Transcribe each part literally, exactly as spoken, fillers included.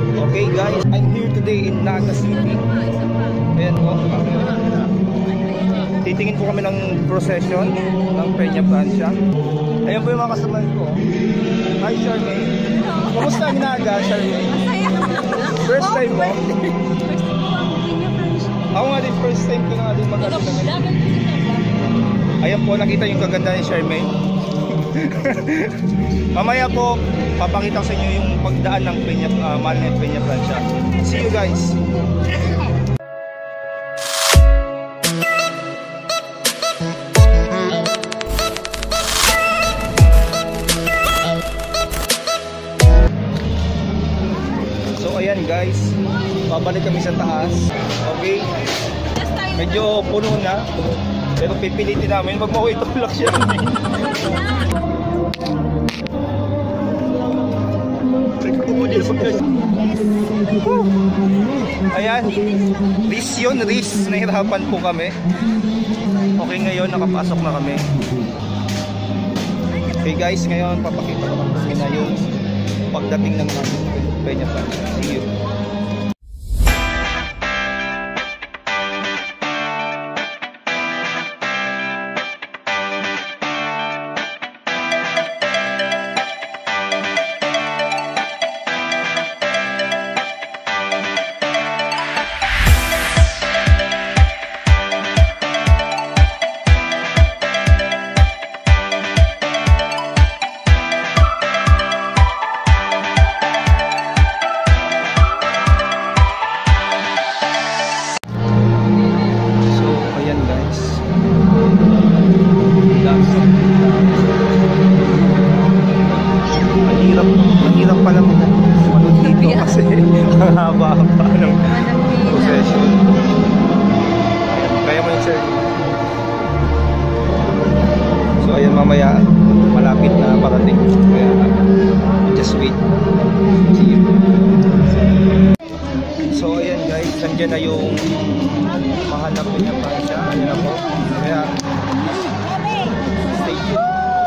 Okay guys, I'm here today in Naga City. Ayan po. Titingin po kami ng procession ng Peñafrancia. Ayan po yung mga kasamahan ko. Hi Charmaine. Kumusta ang Naga, Charmaine? First time mo? First time ko ang Peñafrancia. Ako nga din, first time ko na nga din mag-asama. Ayan po, nakita yung kaganda ni Charmaine. Mamaya po, papakita ko sa inyo yung pagdaan ng Peña, uh, Mahal at Peñafrancia. See you guys! So ayan guys, babalik kami sa taas. Okay? Medyo puno na. Pero pipilitin namin, mag-maway tulak siya. Ayan, risk yun, risk. Nahirapan po kami. Okay, ngayon nakapasok na kami. Okay guys, ngayon papakita ko kami na yung pagdating ng Peñafrancia. See you. So ayan, mamaya malapit na parating. Kaya just wait. See you. So ayan guys, nandiyan na yung Mahal na Peñafrancia. Ayan na po. Kaya stay tuned.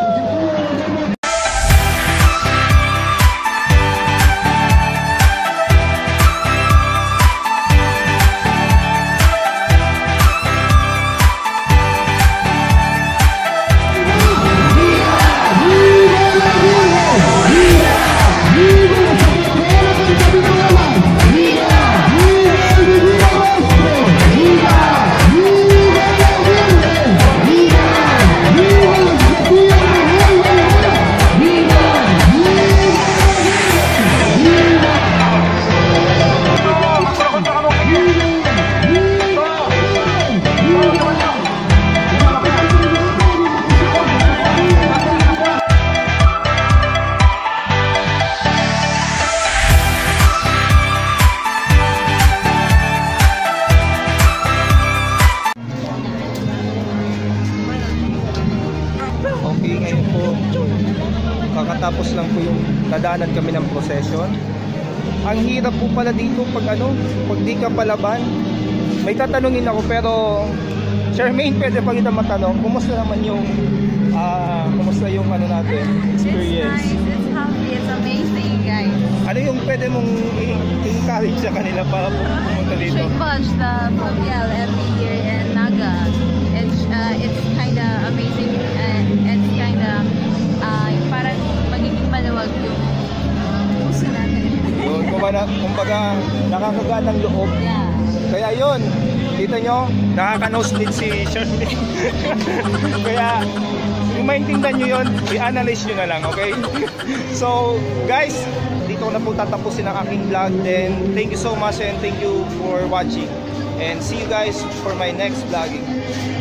Kakatapos lang po yung nadaanan kami ng procession. Ang hirap po pala dito pag ano, pag di ka palaban. May tatanungin ako pero Charmaine, pwede pa kita matanong, kumusta naman yung uh, kumusta yung ano natin, experience? It's nice, it's happy, it's amazing guys. Ano yung pwede mong i-encourage sa kanila para pumunta dito? Should watch the Fluvial every year in Naga. It's, uh, it's kinda amazing and it's kinda uh, parang magiging maluwag yung puso natin. Yun, kumbaga, kumbaga nakakagaan ng loob. Yeah. Kaya yun, kita nyo, nakaka-nosebleed si Charmaine. Kaya, kung maintindihan nyo yun, i-analyze nyo na lang, okay? So, guys, dito ko na po tatapusin ang aking vlog. Then, thank you so much and thank you for watching. And see you guys for my next vlogging.